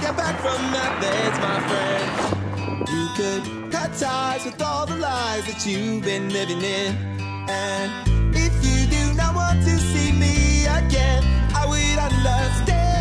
step back from that bed, my friend. You could cut ties with all the lies that you've been living in. And if you do not want to see me again, I would understand.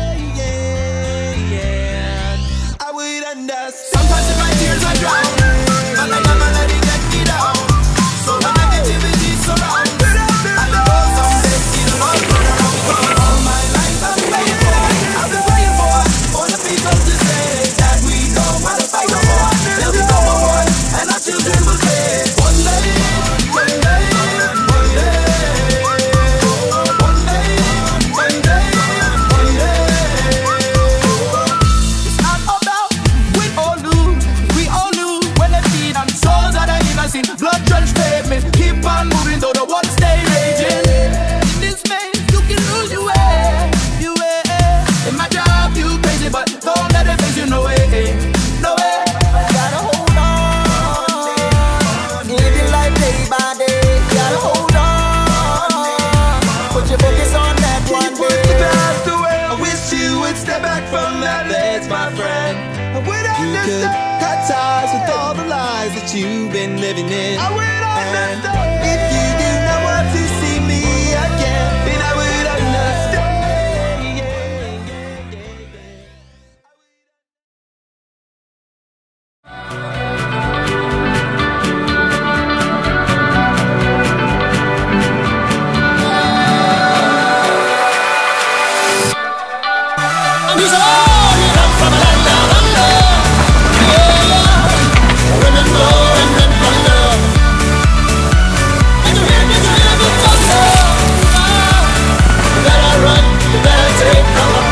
I would understand. Sometimes in my tears I drown, but I never let it get me down. So when negativity surrounds, I know someday it'll all turn around. All my life I've been praying for the people to say that we don't want to fight no more. They'll become a war, and our children will say, one day, one day, one day, one day, one day, one day. It's not about win or lose, we all lose when they feed on souls that are innocent. Blood-drenched pavement, keep on moving though the world stay raging. In this maze, you can lose your way, your way. In my job, you crazy, but don't let it face you, no way, no way. Gotta hold on, live your life day by day. Gotta hold on, put your focus on that one day. I wish you would step back from that bed, my friend. You could cut ties with all the lies that you've been living in. And if you do not want to see me again, then I would understand. And you say, oh, you come from a land down under. Yeah, women go and men plunder. And you hear the thunder. You better run, you better take cover.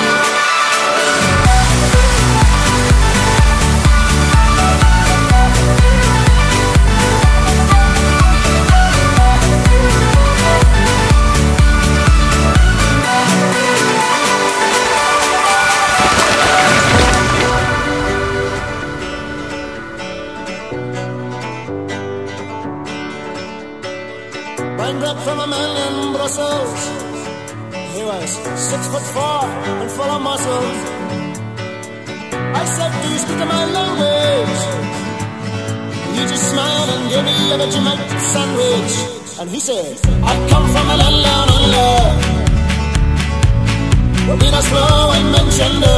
Bring back from a man in Brussels. He was 6'4" and full of muscles. I said, do you speak my language? He just smiled and gave me a Vegemite sandwich. And he said, I come from a land down under, where Venus flow and mentioned.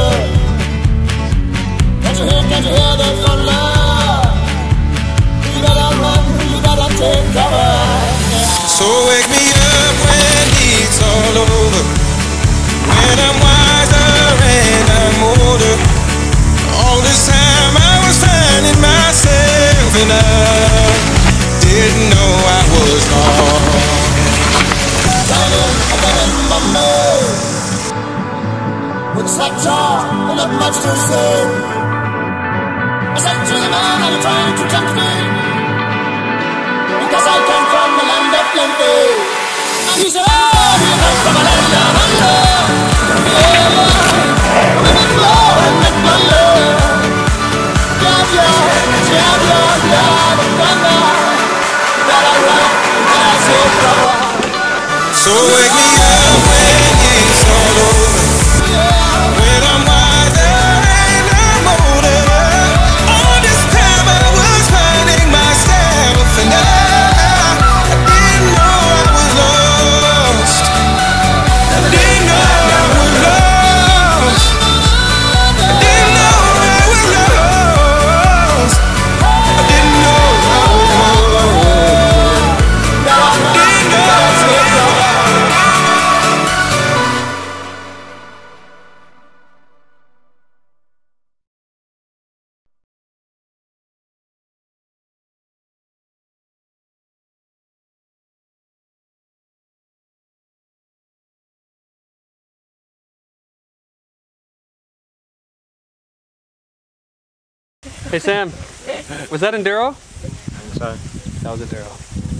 Can't you hear the thunder? You better run, you better take cover. So wake me up when it's all over, when I'm wiser and I'm older. All this time I was finding myself and I didn't know I was wrong. With slack jaw and not much to say, I said to the man, are you trying to tempt me? Because I come from the land of plenty. And he said, oh, you come from a land down under. Yeah, women blow and men plunder. Better run, better take cover. So wake me up when it's all over, when I'm wiser and I'm older. All this time I was finding myself and I didn't know I was lost. I didn't know I was lost. I didn't know I was lost. I didn't know I was lost. Hey Sam, was that Enduro? I think so. That was Enduro.